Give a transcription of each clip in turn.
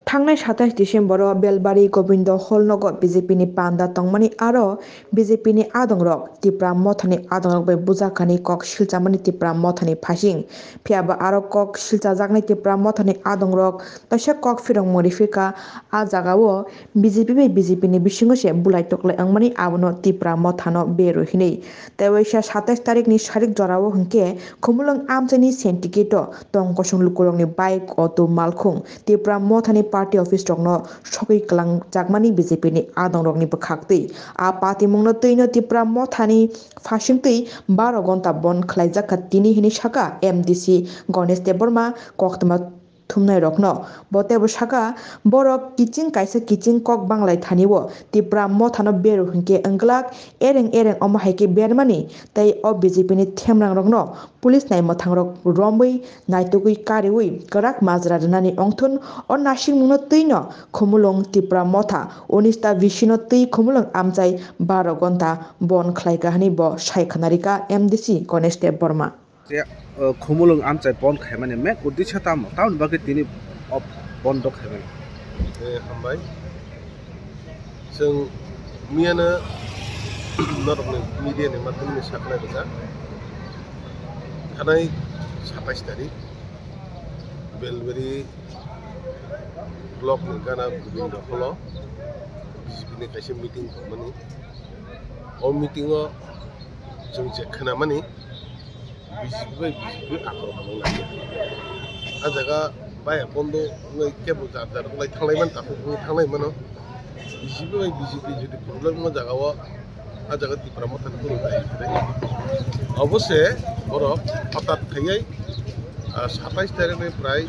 थांनाय 27 डिसेम्बराव बेलबारि गोविंद हलनगर बीजेपीनि पान्डा तंमानी आरो बीजेपीनि आदंरक तिप्रा मथानि आदंरक बै बुजाखानि कक शिलचामानि तिप्रा मथानि फासिं फियाबा आरो कक शिलचाजागनि तिप्रा मथानि आदंरक तसे कक फिरंग मरिफिका आ जागाओ बीजेपीनि बिसिंगसे बुलाय टकलाय अंमानी आबनो तिप्रा मथानो बेरुहिनै तैवैसा 27 तारिखनि सारिक जराओ हंके खुमुलंग आमचैनि सेन्टिकेटो तंकसं लुकुरंनि बाइक अटो मालखुं तिप्रा मथानि पार्टी ऑफिस रंनो सकै कलां जागमानी बीजेपीनि आदंरकनि बखाक्तै आ पार्टीमुंनो तैनो तिप्रा मथानि फासिंतै 12 घंटा बन खलाइजाखा तिनि हिनि साका एमडीसी गणेश देबबर्मा कक्तमा थुमनाय रखनो बतेबो साका बरक किचिं काइसा किचिं कक बांलाय थानिवो तिप्रा मथानो बेरु हंके अंगलाक एरें अमहाइके बेरमानी तै अ बीजेपीनि थेमरां रखनो पुलिस नाय मथांरक रमै नायतुकुई कारिउई कराक माजरा रनानि अंथुन और नासिक मुनो तैनो खुमुलंग तिप्रा मथा 19 विसिनो तै खुमुलंग आमचाई 12 घंटा बन खलाइगाहानि ब सायखानारिका एमडीसी गणेश देबबर्मा खुमुलंग आमचाई बन खायमाने मे उद्देश्य ताम टाउन बाके तिनि बन्द खायमाने हामबाय जों मियानो नरमनि मिडियानि माध्यमनि साखनाय दङा थानाय 27 तारिख बेलबारि ब्लक नि गाना गोविंद हल बीजेपी कैसे मीटिंग खालामनी और मीटिंग जों जेखना मानी बीजेपी आक्रमण लायो आ जगह बाय बन्द केबल जार लाय थांलायमान ताखौ थांलायमान बीजेपी जुदि प्रब्लेम मा जगह आ जगह तिप्रा मथानि कोनो दाय अवश्य बर हठात थायै 27 तारिखनिफ्राय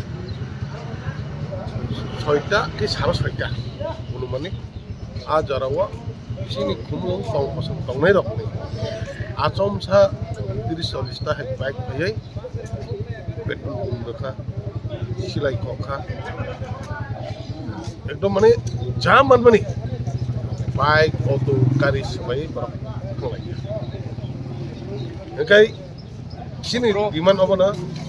6टा कि 6:30 अनुमानिक आ जरावा बिसिनि खुमुलंग तंकसं तंनाय रखनि आचमसा 30-40 टा बाइक फैयै पेट्रोल बुंदोखा सिलाय कखा एकदम माने जाम माने बाइक अटो गारि सबाय बरक थांलाय ओंखाय बिसिनि डिमान्ड अबना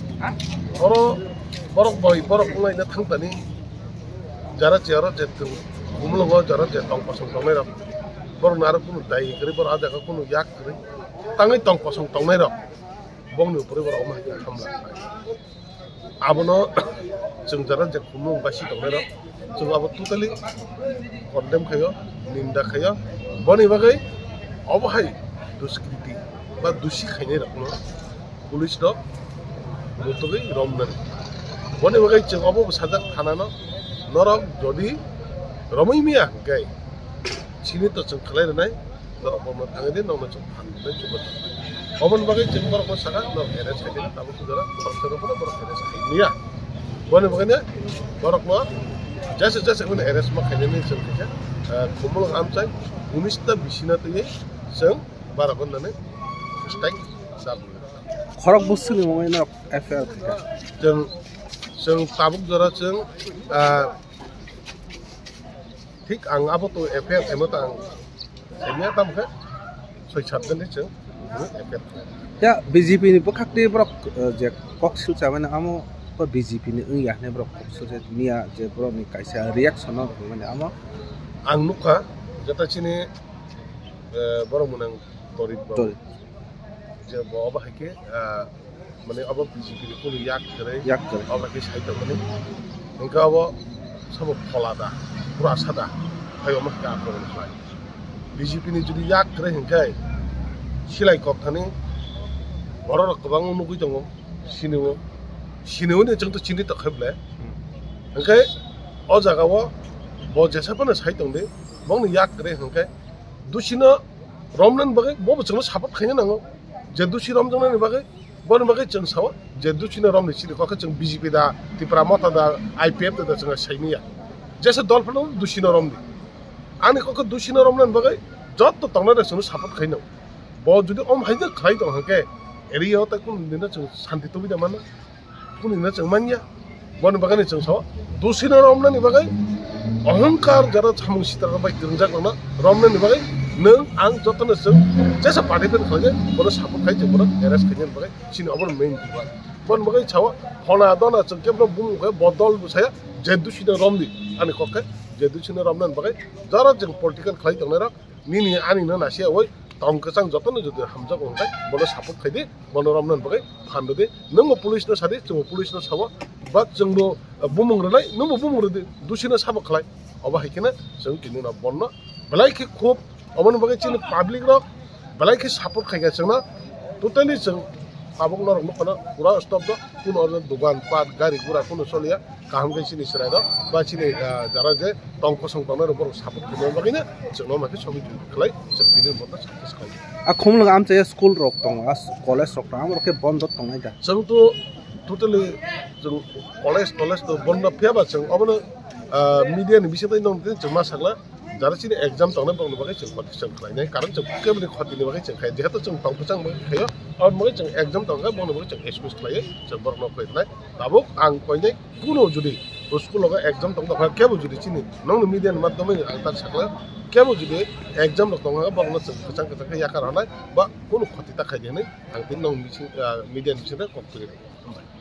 बरक बुंलायनो थांतानि जरा जेतु खुमुलंग जरा जे तंकसं तंनाय रख बर नार कुनु दाय करे बर आ जगह कुनु याक करे तांगै तंकसं तंनाय रख बंनि उपरे बर अमा हमला आबनो जों जरा जे खुमुलंग बासि तंनाय रख जों आबो टोटली कन्डेम खायो निंदा खायो बनि बागै अबहाय दुष्कृति बा दुषि खायनाय रखनो पुलिस द गतगै रमनानै बनि बागै जों अबो साजाक थानानो नरक जदि रमै मिया गाय सिनि तो जों खालायनाय नरक बमन थाङै नौनो जों फाननाय जोबोद अमन बागै जों बरक सागा नर एरेस खायदे ताबो सुजरा बरक बरक एरेस खायनिया बनि बागैनो बरक मा जैसे उन एरेस मा खायने जों खायसे खुमुलंग आमचाय 19 बिसिना तयै जों 12 घन्टानि स्ट्राइक जाबो खरक बुसुनि मयना एफआर खायका जों ताबुक जरा जों ठीक आं आबो तो एफआर एमत आं एमिया तामखे 6-7 दिन जों एफआर या बीजेपी नि बखाक्ति ब्रक जे कक्सिल चामाने आमो पर बीजेपी नि याहने ब्रक कक्सिल जे मिया जे ब्रक नि कायसा रिएक्शन माने आमो आं नुखा जताचिनि बरमुनां तरित जे बाबा हाके माने अब बीजेपी नि कोनो याक करे अब के साइड माने इनका अब सब फलादा पुरा सादा फायो मा का करो खाय बीजेपी नि जुदि याक करे हिंखाय सिलाय कक्थानि बर गोबां नुगै दङ सिनेवो ने जों तो चिनि तखैब्ले हिंखाय अ जागाव ब जेसाफोरनो साइड दं दे बंनो याक करे हिंखाय दुसिनो रमनन बागै बबो जोंनो सापर्ट खायनो नांगौ जे दुसि रमजोंनो बागै बन बागै जों साव जे दुसिनो रमनि सिरि कखै जों बीजेपी दा तिप्रा मथा दा आईपीएफ दा जों साइनिया जेसे दलफोरनो दुसिनो रमनि आनि कखै दुसिनो रमनन बागै जत तंना जोंनो सापर्ट खायनो ब जुदि अम हायदो खाय दं हके एरियाव ता कुन दिनो जों शान्ति तो बिदा मानो कुन दिनो जों मानिया बन बागै जों साव दुसिनो रमननि बागै अहंकार जरा सामुं सितार बाय दिरंजागना रमननि बागै नों आं जतनो जों जेसा पार्टीफोर खायजे बर सापर्ट खायजे बर एरेस्ट खायजे बागै सिनि अबर मेन बन बागै छाव फना दना जों केब्र बुम बदल बुसाया जे दुसिनो रमनि ani kokke je duchine ramnan bagai jara jeng political khlai tongnai rok nini ani no nasia oi tong kesang jotono jodi hamjak ongkai bono support khaidi bono ramnan bagai phando de nungmo police no sadi jeng police no sawa ba jengbo bumung relai nungmo bumung re duchine sabak khlai oba haikena jeng kinuna bonno belai ke khop obon bagai chini public rok belai ke support khaiga jengna totally jeng abok norok mokona pura stop do kuno order dugan pat gari gura kuno solia kaham kai sini serai do ba sini jara je tong kosong tong ro bor support kuno bagina jengno ma ke sobi khlai jeng tinin bonda success khai a khomlo am che school rok tong as college rok am roke bond tong nai da jeng to totally jeng college to bond pheba jeng obono media ni bisai nong jeng ma sakla jara sini exam tong bong bagai jeng khoti jeng khlai nai karon jeng ke bani khoti ni bagai jeng khai jehato jeng tong pusang bagai khayo और मगे जों exam तंगा बनो मगे जों excuse लायो जों बरनो फैनाय दाबो आं कइनाय कुनो जुदि स्कुल लगा एग्जाम तंगा फा केबो जुदि चिनि नंग मीडिया माध्यमै आं तार सकला केबो जुदि एग्जाम तंगा बरनो जों कचां कचां याकार हानाय बा कुनो खति ता खायदेनै आं बिन नंग मीडिया मिसिन कक्टरि